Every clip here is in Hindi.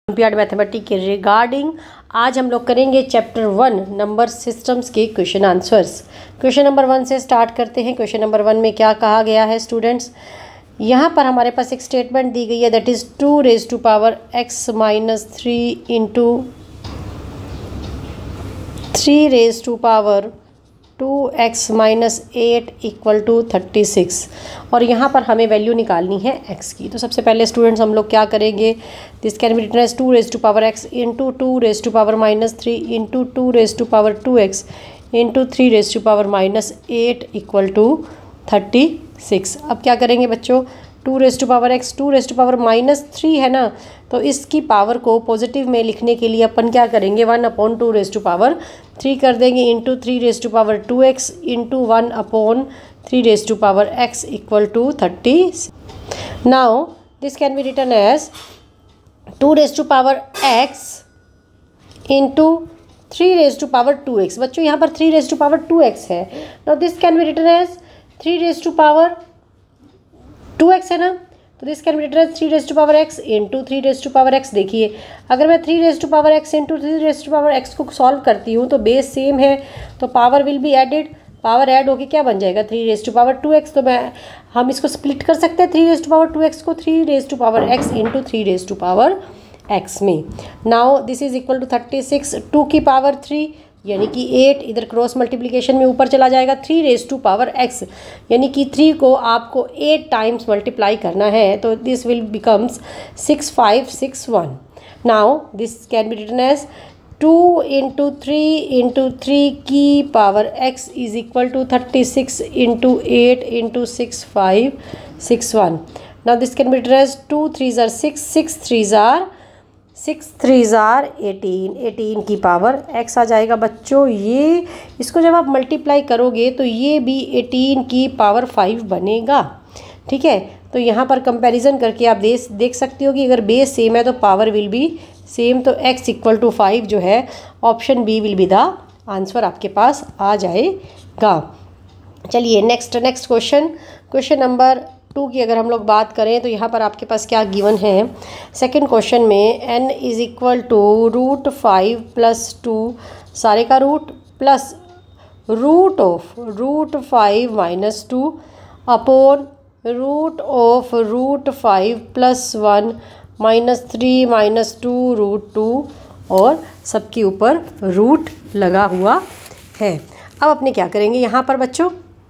ओलंपियाड मैथमेटिक्स के रिगार्डिंग आज हम लोग करेंगे चैप्टर 1 नंबर सिस्टम्स के क्वेश्चन आंसर्स। क्वेश्चन नंबर 1 से स्टार्ट करते हैं। क्वेश्चन नंबर 1 में क्या कहा गया है स्टूडेंट्स, यहाँ पर हमारे पास एक स्टेटमेंट दी गई है that is 2 raise to power x minus 3 into 3 raise to power 2x minus 8 equal to 36 और यहाँ पर हमें वैल्यू निकालनी है x की। तो सबसे पहले स्टूडेंट्स हम लोग क्या करेंगे, this can be written as 2 raise to power x into 2 raise to power minus 3 into 2 raise to power 2x into 3 raise to power minus 8 equal to 36। अब क्या करेंगे बच्चों, 2 raise to power x 2 raise to power minus 3 है ना, तो इसकी पावर को पॉजिटिव में लिखने के लिए अपन क्या करेंगे 1/2 रेज़ टू पावर 3 कर देंगे into 3 raise to power 2x into 1/3 raise to power x equal to 30। Now this can be written as 2 raise to power x into 3 raise to power 2x। बच्चों यहाँ पर 3 रेज़ टू पावर 2x है। Now this can be written as 3 raise to power 2x है ना, तो this can be written as 3 raise to power x into 3 raise to power x। देखिए अगर मैं 3 raise to power x into 3 raise to power x को सॉल्व करती हूँ तो बेस सेम है, तो power will be added, power add होके क्या बन जाएगा 3 रेज़ टू पावर 2x। तो हम इसको स्प्लिट कर सकते हैं 3 रेज़ टू पावर 2x को 3 raise to power x into 3 raise to power x में। Now this is equal to 36, 2 की पावर 3 यानी कि 8, इधर क्रॉस मल्टीप्लिकेशन में ऊपर चला जाएगा 3 रेज़ टू पावर x यानी कि 3 को आपको 8 टाइम्स मल्टीप्लाई करना है, तो this will becomes 6561। Now this can be written as 2 into 3 into 3 की power x is equal to 36 into 8 into 6561। Now this can be written as 2 3s are 6 6 3s are 18 18 की पावर x आ जाएगा बच्चों। ये इसको जब आप मल्टीप्लाई करोगे तो ये भी 18 की पावर 5 बनेगा। ठीक है, तो यहाँ पर कंपैरिजन करके आप देख सकते हो कि अगर बेस सेम है तो पावर विल बी सेम, तो x इक्वल टू 5 जो है option B will be the answer आपके पास आ जाएगा। चलिए नेक्स्ट क्वेश्चन नंबर 2 की अगर हम लोग बात करें तो यहाँ पर आपके पास क्या गिवन है। सेकंड क्वेश्चन में n is equal to √5 plus 2 सारे का root plus √5 minus 2 upon √5 plus 1 minus 3 minus 2 √2 और सबके ऊपर रूट लगा हुआ है। अब अपने क्या करेंगे यहाँ पर बच्चों,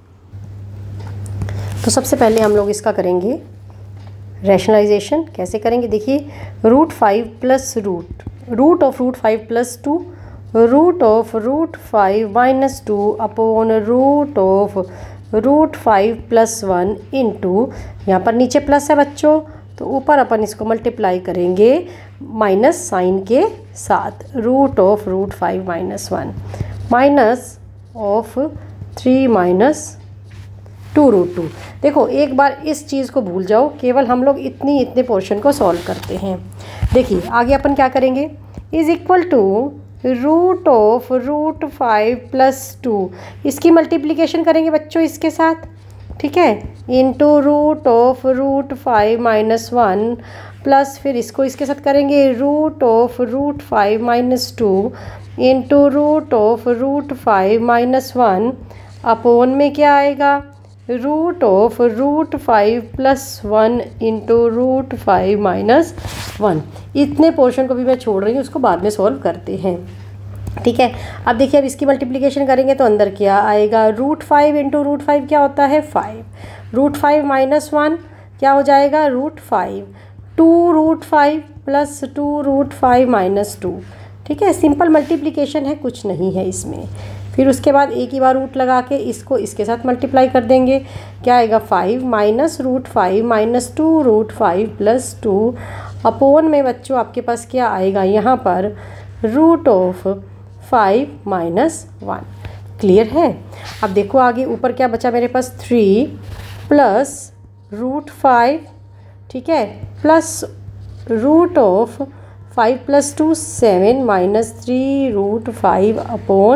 तो सबसे पहले हम लोग इसका करेंगे रैशनलाइजेशन। कैसे करेंगे, देखिए √5 plus root of √5 plus 2 root of √5 minus 2 upon root of √5 plus 1 into, यहाँ पर नीचे प्लस है बच्चों तो ऊपर अपन इसको मल्टीप्लाई करेंगे माइनस साइन के साथ, root of √5 minus 1 minus of 3 minus 2 √2। देखो एक बार इस चीज़ को भूल जाओ, केवल हम लोग इतने पोर्शन को सॉल्व करते हैं। देखिए आगे अपन क्या करेंगे, is equal to root of √5 plus 2, इसकी मल्टीप्लिकेशन करेंगे बच्चों इसके साथ, ठीक है, into root of √5 minus 1 plus फिर इसको इसके साथ करेंगे root of √5 minus 2 into root of √5 minus 1 upon में क्या आएगा root of √5 plus 1 into √5 minus 1। इतने पोर्शन को भी मैं छोड़ रही हूँ, उसको बाद में सॉल्व करते हैं। ठीक है, अब देखिए अब इसकी मल्टीप्लिकेशन करेंगे तो अंदर क्या आएगा, √5 इंटू √5 क्या होता है 5, √5 माइनस 1 क्या हो जाएगा √5, 2 √5 प्लस 2 √5 माइनस 2। ठीक है, सिंपल मल्टीप्लिकेशन है, कुछ नहीं है इसमें। फिर उसके बाद एक ही बार रूट लगा के इसको इसके साथ मल्टीप्लाई कर देंगे, क्या आएगा 5 माइनस √5 माइनस 2 √5 प्लस 2 अपॉन में बच्चों आपके पास क्या आएगा यहाँ पर रूट ऑफ 5 माइनस 1। क्लियर है। अब देखो आगे ऊपर क्या बचा मेरे पास 3 प्लस √5, ठीक है, plus root of 5 plus 2 7 minus 3 √5 upon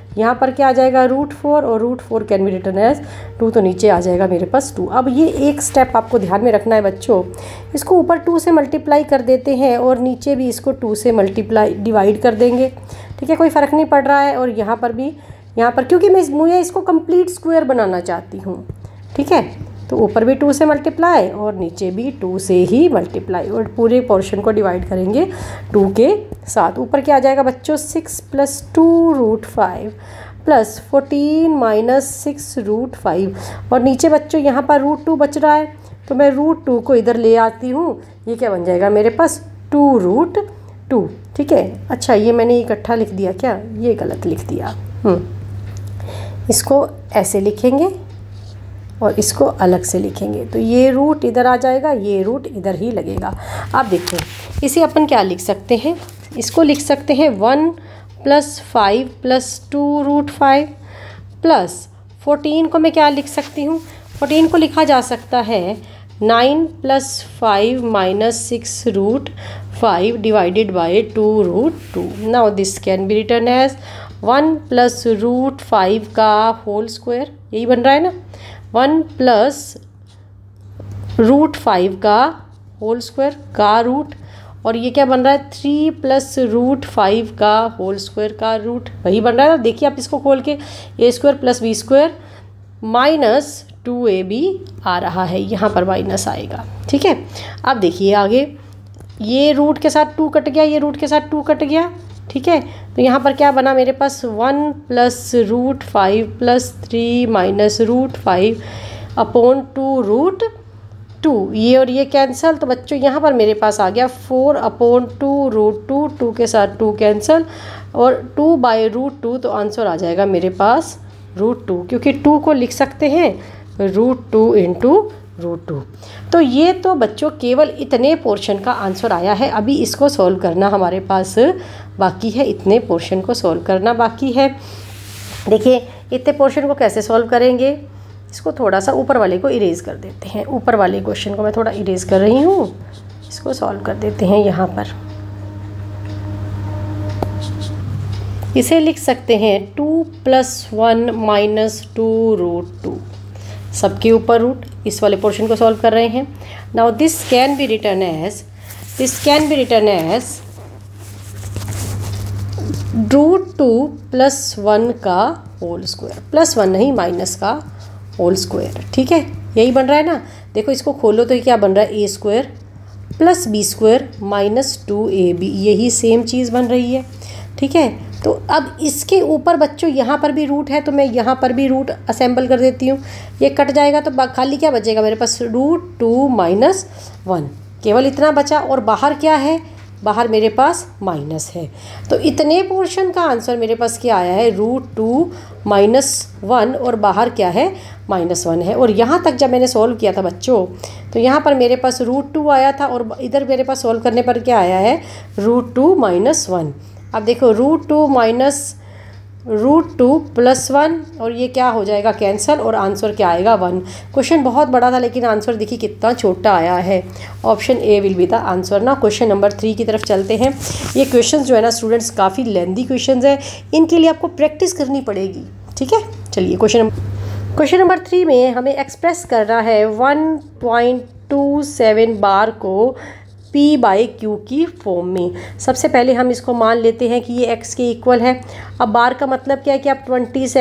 यहाँ पर क्या आ जाएगा √4 और √4 कैन बी रिटन एज 2, तो नीचे आ जाएगा मेरे पास 2। अब ये एक स्टेप आपको ध्यान में रखना है बच्चों, इसको ऊपर 2 से मल्टीप्लाई कर देते हैं और नीचे भी इसको 2 से डिवाइड कर देंगे, ठीक है, कोई फ़र्क नहीं पड़ रहा है। और यहाँ पर भी, यहाँ पर क्योंकि मुझे इसको कंप्लीट स्क्वायर बनाना चाहती हूँ, ठीक है, तो ऊपर भी 2 से मल्टीप्लाई और नीचे भी 2 से ही मल्टीप्लाई, और पूरे पोर्शन को डिवाइड करेंगे 2 के साथ। ऊपर क्या आ जाएगा बच्चों 6 + 2√5 + 14 - 6√5, और नीचे बच्चों यहाँ पर √2 बच रहा है, तो मैं √2 को इधर ले आती हूँ, ये क्या बन जाएगा मेरे पास 2√2, ठीक है। अच्छा, ये मैंने इकट्ठा लिख दिया क्या, ये गलत लिख दिया। इसको ऐसे लिखेंगे और इसको अलग से लिखेंगे, तो ये रूट इधर आ जाएगा, ये रूट इधर ही लगेगा। आप देखें, इसे अपन क्या लिख सकते हैं, इसको लिख सकते हैं 1 + 5 + 2√5 + 14 को मैं क्या लिख सकती हूँ, 14 को लिखा जा सकता है 9 + 5 - 6√5 divided by 2√2। Now this can be written as 1 + √5 का होल स्क्वायर, यही बन रहा है ना, 1 + √5 का होल स्क्वायर का रूट, और ये क्या बन रहा है 3 + √5 का होल स्क्वायर का रूट, वही बन रहा है ना। देखिए आप इसको खोल के, a² + b² - 2ab आ रहा है, यहाँ पर माइनस आएगा, ठीक है। अब देखिए आगे, ये रूट के साथ 2 कट गया, ये रूट के साथ 2 कट गया, ठीक है, तो यहाँ पर क्या बना मेरे पास 1 + √5 + 3 - √5 अपॉन 2√2, ये और ये कैंसिल, तो बच्चों यहाँ पर मेरे पास आ गया 4 अपॉन 2√2, 2 के साथ 2 कैंसिल और 2/√2, तो आंसर आ जाएगा मेरे पास √2, क्योंकि 2 को लिख सकते हैं √2 × √2। तो ये तो बच्चों केवल इतने पोर्शन का आंसर आया है, अभी इसको सॉल्व करना हमारे पास बाकी है, इतने पोर्शन को सॉल्व करना बाकी है। देखिए इतने पोर्शन को कैसे सॉल्व करेंगे, इसको थोड़ा सा ऊपर वाले को इरेज कर देते हैं, ऊपर वाले क्वेश्चन को मैं थोड़ा इरेज कर रही हूँ, इसको सॉल्व कर देते हैं। यहाँ पर इसे लिख सकते हैं 2 + 1 - 2√2, सबके ऊपर रूट, इस वाले पोर्शन को सॉल्व कर रहे हैं। Now this can be written as √2 + 1 का होल स्क्वायर, +1 नहीं माइनस का होल स्क्वायर, ठीक है, यही बन रहा है ना। देखो इसको खोलो तो ये क्या बन रहा है a² + b² - 2ab, यही सेम चीज़ बन रही है, ठीक है। तो अब इसके ऊपर बच्चों यहाँ पर भी रूट है, तो मैं यहाँ पर भी रूट असेंबल कर देती हूँ, ये कट जाएगा तो खाली क्या बचेगा मेरे पास √2 - 1, केवल इतना बचा, और बाहर क्या है, बाहर मेरे पास माइनस है। तो इतने पोर्शन का आंसर मेरे पास क्या आया है √2 - 1, और बाहर क्या है -1 है। और यहाँ तक जब मैंने सॉल्व किया था बच्चों, तो यहाँ पर मेरे पास √2 आया था, और इधर मेरे पास सॉल्व करने पर क्या आया है √2 - 1। अब देखो √2 + 1, और ये क्या हो जाएगा कैंसल, और आंसर क्या आएगा 1। क्वेश्चन बहुत बड़ा था, लेकिन आंसर देखिए कितना छोटा आया है। Option A will be the answer. ना क्वेश्चन नंबर 3 की तरफ चलते हैं। ये क्वेश्चंस जो है ना स्टूडेंट्स काफ़ी लेंदी क्वेश्चंस है, इनके लिए आपको प्रैक्टिस करनी पड़ेगी, ठीक है। चलिए क्वेश्चन नंबर 3 में हमें एक्सप्रेस करना है 1.27 बार को p/q की फॉर्म में। सबसे पहले हम इसको मान लेते हैं कि ये x के इक्वल है। अब बार का मतलब क्या है कि आप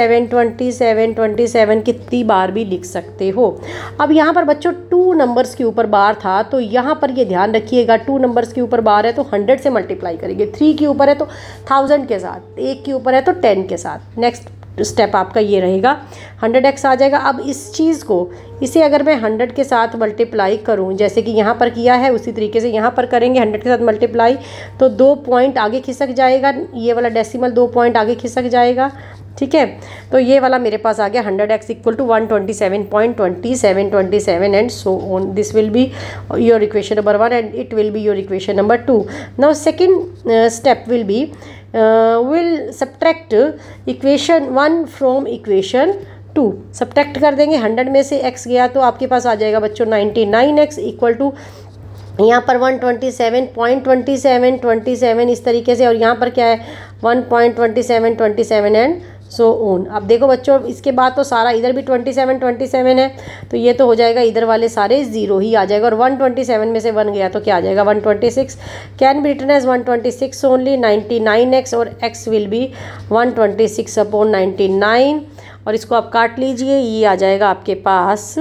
27 कितनी बार भी लिख सकते हो। अब यहाँ पर बच्चों 2 नंबर्स के ऊपर बार था, तो यहाँ पर ये ध्यान रखिएगा 2 नंबर्स के ऊपर बार है तो 100 से मल्टीप्लाई करेंगे, 3 के ऊपर है तो 1000 के साथ, 1 के ऊपर है तो 10 के साथ। नेक्स्ट स्टेप आपका ये रहेगा 100x आ जाएगा। अब इस चीज़ को, इसे अगर मैं 100 के साथ मल्टीप्लाई करूं, जैसे कि यहाँ पर किया है उसी तरीके से यहाँ पर करेंगे 100 के साथ मल्टीप्लाई, तो 2 पॉइंट आगे खिसक जाएगा, ये वाला डेसिमल 2 पॉइंट आगे खिसक जाएगा, ठीक है। तो ये वाला मेरे पास आ गया 100x = 127.2727 and so on. This will be your equation number 1 and it will be your equation number 2। Now second step will be will subtract equation 1 from equation 2। Subtract कर देंगे, 100 में से x गया तो आपके पास आ जाएगा बच्चों 99x = यहाँ पर 127.27 इस तरीके से, और यहाँ पर क्या है 1.2727 एंड सो ऑन। अब देखो बच्चों, इसके बाद तो सारा इधर भी 27 है, तो ये तो हो जाएगा इधर वाले सारे 0 ही आ जाएगा, और 127 में से 1 गया तो क्या आ जाएगा 126। Can be written as 126 only 99x, और x विल बी 126/99, और इसको आप काट लीजिए, ये आ जाएगा आपके पास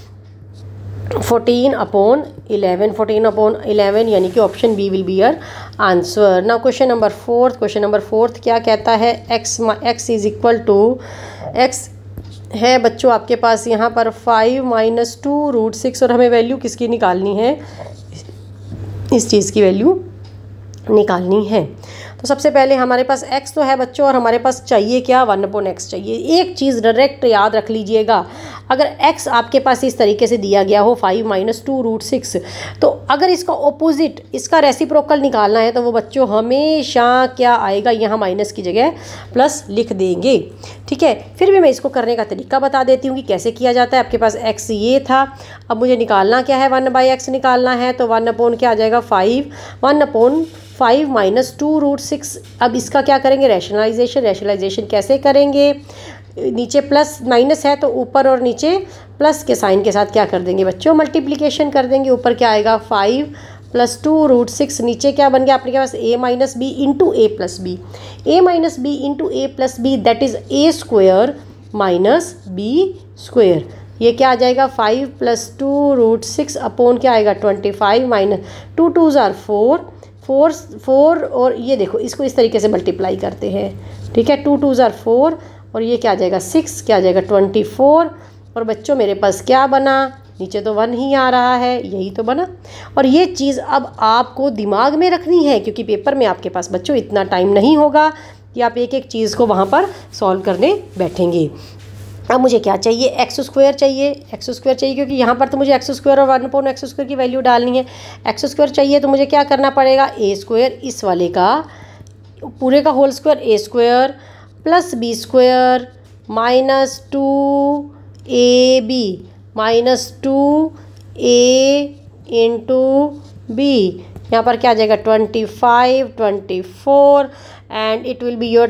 14/11 यानी कि option B will be your answer. Now question number fourth क्या कहता है, x is equal to x है बच्चों आपके पास यहाँ पर 5 - 2√6, और हमें वैल्यू किसकी निकालनी है, इस चीज़ की वैल्यू निकालनी है। तो सबसे पहले हमारे पास x तो है बच्चों, और हमारे पास चाहिए क्या 1/x चाहिए। एक चीज़ डायरेक्ट याद रख लीजिएगा, अगर x आपके पास इस तरीके से दिया गया हो 5 - 2√6, तो अगर इसका ऑपोजिट, इसका रेसिप्रोकल निकालना है, तो वो बच्चों हमेशा क्या आएगा, यहाँ माइनस की जगह प्लस लिख देंगे। ठीक है, फिर भी मैं इसको करने का तरीका बता देती हूँ कि कैसे किया जाता है। आपके पास x ये था, अब मुझे निकालना क्या है 1/x निकालना है, तो 1 क्या आ जाएगा 5 - 2√6। अब इसका क्या करेंगे रैशनलाइजेशन कैसे करेंगे, नीचे प्लस माइनस है तो ऊपर और नीचे प्लस के साइन के साथ क्या कर देंगे बच्चों मल्टीप्लिकेशन कर देंगे। ऊपर क्या आएगा 5 + 2√6, नीचे क्या बन गया आपके पास a - b into a + b, a - b into a + b that is a² - b²। ये क्या आ जाएगा 5 + 2√6 अपॉन क्या आएगा 25 - 2 2s are 4 और ये देखो इसको इस तरीके से मल्टीप्लाई करते हैं। ठीक है, 2 2s are 4 और ये क्या आ जाएगा 6, क्या आ जाएगा 24। और बच्चों मेरे पास क्या बना, नीचे तो 1 ही आ रहा है, यही तो बना। और ये चीज़ अब आपको दिमाग में रखनी है, क्योंकि पेपर में आपके पास बच्चों इतना टाइम नहीं होगा कि आप एक एक चीज़ को वहाँ पर सॉल्व करने बैठेंगे। अब मुझे क्या चाहिए x² चाहिए, क्योंकि यहाँ पर तो मुझे x² और 1/x² की वैल्यू डालनी है। x² चाहिए तो मुझे क्या करना पड़ेगा a², इस वाले का पूरे का whole square a² + b² - 2ab - 2a × b, यहाँ पर क्या आ जाएगा 25 24 and it will be your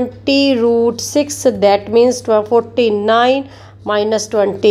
20√6 that means 49 -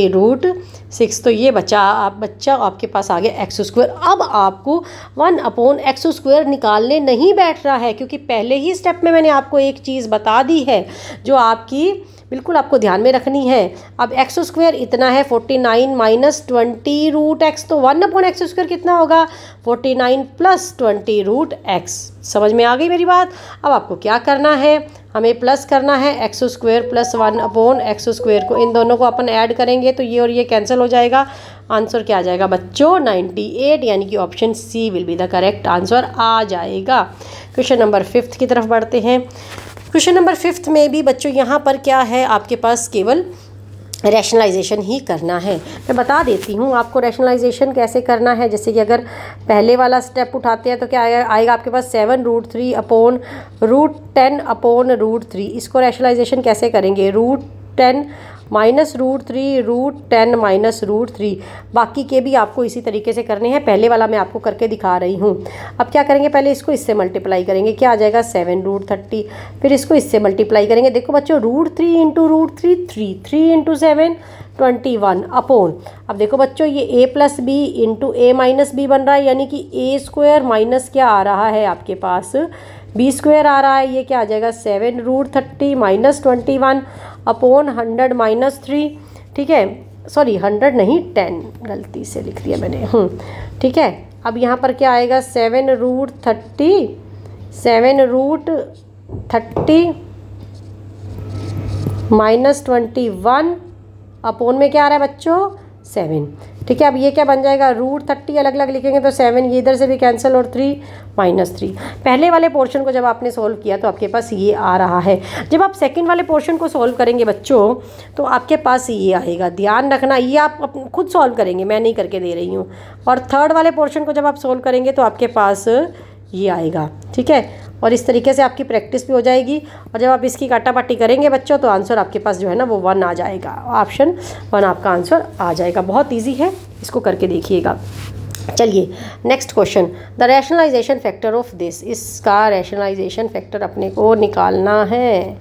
20√6। तो ये बच्चा आपके पास आ गया x²। अब आपको 1/x² निकालने नहीं बैठ रहा है, क्योंकि पहले ही स्टेप में मैंने आपको एक चीज़ बता दी है जो आपकी बिल्कुल आपको ध्यान में रखनी है। अब x² इतना है 49 - 20√x, तो 1/x² कितना होगा 49 + 20√x। समझ में आ गई मेरी बात। अब आपको क्या करना है, हमें प्लस करना है x² + 1/x² को, इन दोनों को अपन ऐड करेंगे तो ये और ये कैंसिल हो जाएगा। आंसर क्या आ जाएगा बच्चों 98, यानी कि option C will be the correct answer आ जाएगा। क्वेश्चन नंबर 5 की तरफ बढ़ते हैं। क्वेश्चन नंबर 5 में भी बच्चों यहाँ पर क्या है, आपके पास केवल रैशनलाइजेशन ही करना है। मैं बता देती हूँ आपको रैशनलाइजेशन कैसे करना है। जैसे कि अगर पहले वाला स्टेप उठाते हैं तो क्या आएगा आपके पास 7√3 अपॉन √10/√3। इसको रैशनलाइजेशन कैसे करेंगे, √10 - √3 √10 - √3। बाकी के भी आपको इसी तरीके से करने हैं, पहले वाला मैं आपको करके दिखा रही हूँ। अब क्या करेंगे, पहले इसको इससे मल्टीप्लाई करेंगे, क्या आ जाएगा 7√30, फिर इसको इससे मल्टीप्लाई करेंगे। देखो बच्चों √3 × √3 3 × 7 21 अपॉन, अब देखो बच्चों ये a + b × a - b बन रहा है, यानी कि a² माइनस क्या आ रहा है आपके पास b² आ रहा है। ये क्या आ जाएगा 7√30 - 21 अपॉन 100 - 3। ठीक है, सॉरी 100 नहीं 10 गलती से लिख दिया मैंने। ठीक है, अब यहाँ पर क्या आएगा 7√30 - 21 अपॉन में क्या आ रहा है बच्चों 7। ठीक है, अब ये क्या बन जाएगा √30 अलग अलग लिखेंगे तो 7, ये इधर से भी कैंसिल और 3 - 3। पहले वाले पोर्शन को जब आपने सोल्व किया तो आपके पास ये आ रहा है। जब आप सेकंड वाले पोर्शन को सोल्व करेंगे बच्चों तो आपके पास ये आएगा, ध्यान रखना ये आप खुद सोल्व करेंगे, मैं नहीं करके दे रही हूँ। और थर्ड वाले पोर्शन को जब आप सोल्व करेंगे तो आपके पास ये आएगा। ठीक है, और इस तरीके से आपकी प्रैक्टिस भी हो जाएगी। और जब आप इसकी काटापाटी करेंगे बच्चों तो आंसर आपके पास जो है ना वो 1 आ जाएगा, ऑप्शन 1 आपका आंसर आ जाएगा। बहुत इजी है, इसको करके देखिएगा। चलिए next question, the rationalisation factor of this. इसका रैशनलाइजेशन फैक्टर अपने को निकालना है।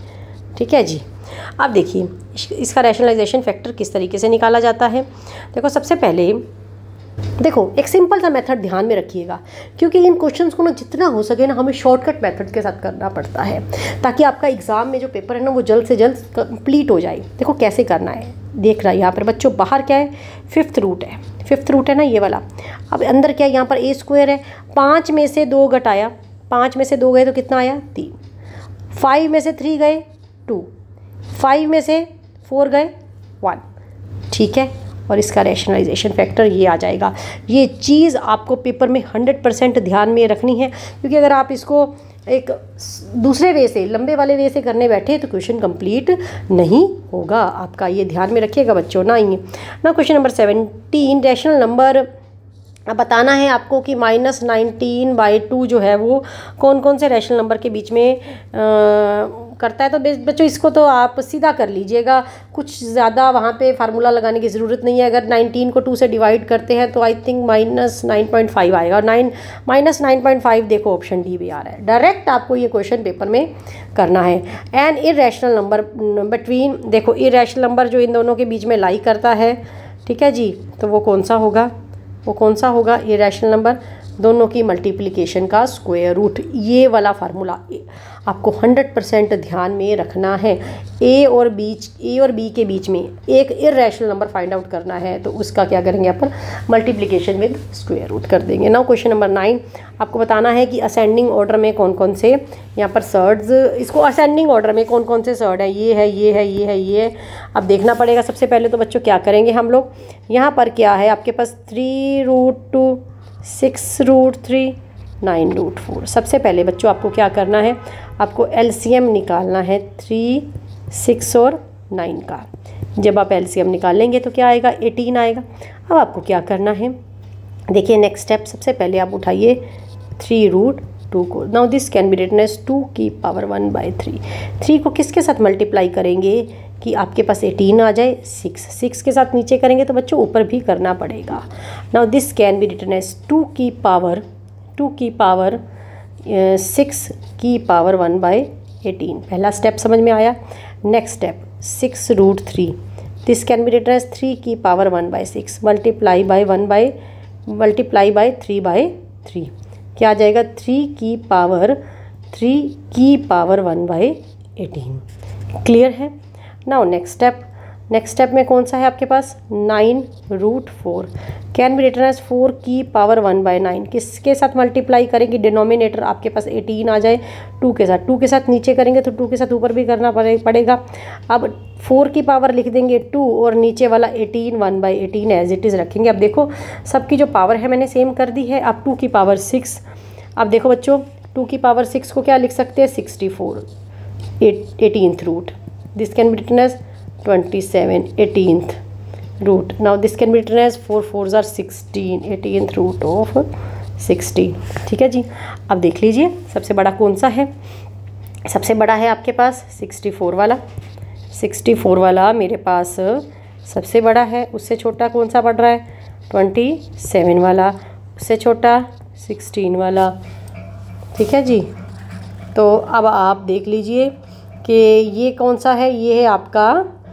ठीक है जी। अब देखिए इसका रैशनलाइजेशन फैक्टर किस तरीके से निकाला जाता है। देखो सबसे पहले देखो एक सिंपल सा मेथड ध्यान में रखिएगा, क्योंकि इन क्वेश्चंस को ना जितना हो सके ना हमें शॉर्टकट मेथड के साथ करना पड़ता है, ताकि आपका एग्ज़ाम में जो पेपर है ना वो जल्द से जल्द कंप्लीट हो जाए। देखो कैसे करना है, देख रहा है यहाँ पर बच्चों, बाहर क्या है, फिफ्थ रूट है, फिफ्थ रूट है ना ये वाला। अब अंदर क्या है, यहाँ पर ए स्क्वायर है, 5 में से 2 घटाया, 5 में से 2 गए तो कितना आया 3, 5 में से 3 गए 2, 5 में से 4 गए 1, ठीक है। और इसका रैशनलाइजेशन फैक्टर ये आ जाएगा। ये चीज़ आपको पेपर में 100% ध्यान में रखनी है, क्योंकि अगर आप इसको एक दूसरे वे से, लंबे वाले वे से करने बैठे तो क्वेश्चन कंप्लीट नहीं होगा आपका। ये ध्यान में रखिएगा बच्चों ना। ये ना क्वेश्चन नंबर 17, रैशनल नंबर बताना है आपको कि -19/2 जो है वो कौन कौन से रैशनल नंबर के बीच में करता है। तो बच्चों इसको तो आप सीधा कर लीजिएगा, कुछ ज़्यादा वहाँ पे फार्मूला लगाने की ज़रूरत नहीं है। अगर 19 को 2 से डिवाइड करते हैं तो आई थिंक -9.5 आएगा, और -9.5 देखो ऑप्शन डी भी आ रहा है। डायरेक्ट आपको ये क्वेश्चन पेपर में करना है। एंड इरैशनल नंबर बिटवीन, देखो इरैशनल नंबर जो इन दोनों के बीच में लाई करता है, ठीक है जी, तो वो कौन सा होगा, वो कौन सा होगा, इरैशनल नंबर दोनों की मल्टीप्लिकेशन का स्क्वायर रूट। ये वाला फार्मूला आपको 100% ध्यान में रखना है। ए और बी के बीच में एक इरैशनल नंबर फाइंड आउट करना है, तो उसका क्या करेंगे अपन, मल्टीप्लिकेशन विद स्क्वायर रूट कर देंगे। नाउ क्वेश्चन नंबर 9 आपको बताना है कि असेंडिंग ऑर्डर में कौन कौन से यहाँ पर सर्ड्स, इसको असेंडिंग ऑर्डर में कौन कौन से सर्ड है, ये है, ये है, ये है, ये है। अब देखना पड़ेगा। सबसे पहले तो बच्चों क्या करेंगे हम लोग, यहाँ पर क्या है आपके पास 3√2, 6√3, 9√4। सबसे पहले बच्चों आपको क्या करना है, आपको एलसीएम निकालना है 3, 6 और 9 का। जब आप एलसीएम निकालेंगे तो क्या आएगा, 18 आएगा। अब आपको क्या करना है, देखिए नेक्स्ट स्टेप, सबसे पहले आप उठाइए 3√2 को। Now this can be written as 2 की पावर 1/3। 3 को किसके साथ मल्टीप्लाई करेंगे कि आपके पास 18 आ जाए, 6 के साथ नीचे करेंगे तो बच्चों ऊपर भी करना पड़ेगा। Now this can be written as 2 की पावर 6 की पावर 1/18। पहला स्टेप समझ में आया। Next step 6√3, this can be written as 3 की पावर 1/6 मल्टीप्लाई बाय 3/3। क्या आ जाएगा, 3 की पावर 1/18। क्लियर है। नाउ नेक्स्ट स्टेप में कौन सा है आपके पास, 9√4 कैन बी रिटन एज 4 की पावर 1/9। किसके साथ मल्टीप्लाई करेंगे, डिनोमिनेटर आपके पास 18 आ जाए 2 के साथ, 2 के साथ नीचे करेंगे तो 2 के साथ ऊपर भी करना पड़ेगा। अब 4 की पावर लिख देंगे 2 और नीचे वाला 18 1/18 एज इट इज़ रखेंगे। अब देखो सबकी जो पावर है मैंने सेम कर दी है। अब 2 की पावर 6, अब देखो बच्चों 2 की पावर 6 को क्या लिख सकते हैं, 64 18th root. This can be written as 27 18th root. Now this can be written as 4 4s are 16 18th root of 16। ठीक है जी। अब देख लीजिए सबसे बड़ा कौन सा है, सबसे बड़ा है आपके पास 64 वाला मेरे पास सबसे बड़ा है। उससे छोटा कौन सा पड़ रहा है, 27 वाला। उससे छोटा 16 वाला। ठीक है जी। तो अब आप देख लीजिए कि ये कौन सा है, ये है आपका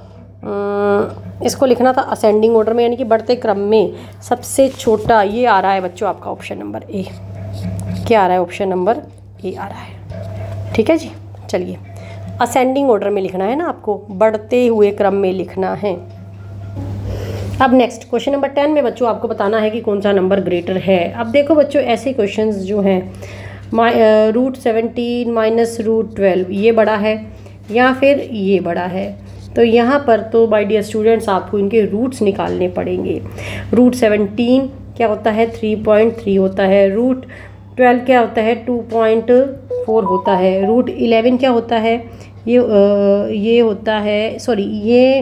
इसको लिखना था असेंडिंग ऑर्डर में, यानी कि बढ़ते क्रम में सबसे छोटा ये आ रहा है बच्चों आपका ऑप्शन नंबर ए। क्या आ रहा है, ऑप्शन नंबर ए आ रहा है। ठीक है जी। चलिए असेंडिंग ऑर्डर में लिखना है ना, आपको बढ़ते हुए क्रम में लिखना है। अब नेक्स्ट क्वेश्चन नंबर 10 में बच्चों आपको बताना है कि कौन सा नंबर ग्रेटर है। अब देखो बच्चों ऐसे क्वेश्चंस जो हैं √17 माइनस √12 ये बड़ा है या फिर ये बड़ा है, तो यहाँ पर तो बाय डियर स्टूडेंट्स आपको इनके रूट्स निकालने पड़ेंगे। √17 क्या होता है, 3.3 होता है। √12 क्या होता है, 2.4 होता है। √11 क्या होता है, ये होता है, सॉरी ये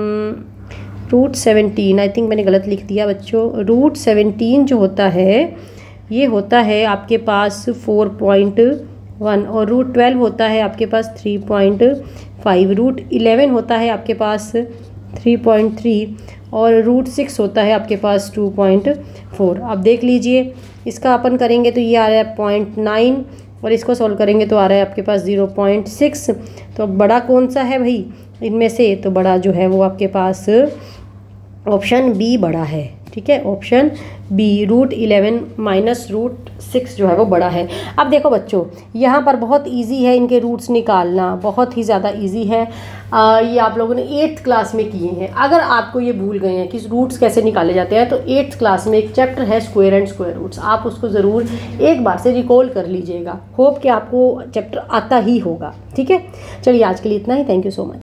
√17 आई थिंक मैंने गलत लिख दिया बच्चों। √17 जो होता है ये होता है आपके पास 4.1 और √12 होता है आपके पास 3.5। √11 होता है आपके पास 3.3 और √6 होता है आपके पास 2.4। अब देख लीजिए इसका अपन करेंगे तो ये आ रहा है 0.9 और इसको सॉल्व करेंगे तो आ रहा है आपके पास 0.6। तो बड़ा कौन सा है भाई इनमें से? तो बड़ा जो है वो आपके पास ऑप्शन बी बड़ा है। ठीक है, ऑप्शन बी √11 माइनस √6 जो है वो बड़ा है। अब देखो बच्चों, यहाँ पर बहुत इजी है इनके रूट्स निकालना, बहुत ही ज़्यादा इजी है। ये आप लोगों ने 8th क्लास में किए हैं। अगर आपको ये भूल गए हैं कि रूट्स कैसे निकाले जाते हैं, तो 8th क्लास में एक चैप्टर है स्क्वायर एंड स्क्वायर रूट्स, आप उसको ज़रूर एक बार से रिकॉल कर लीजिएगा। होप कि आपको चैप्टर आता ही होगा। ठीक है, चलिए आज के लिए इतना ही। Thank you so much.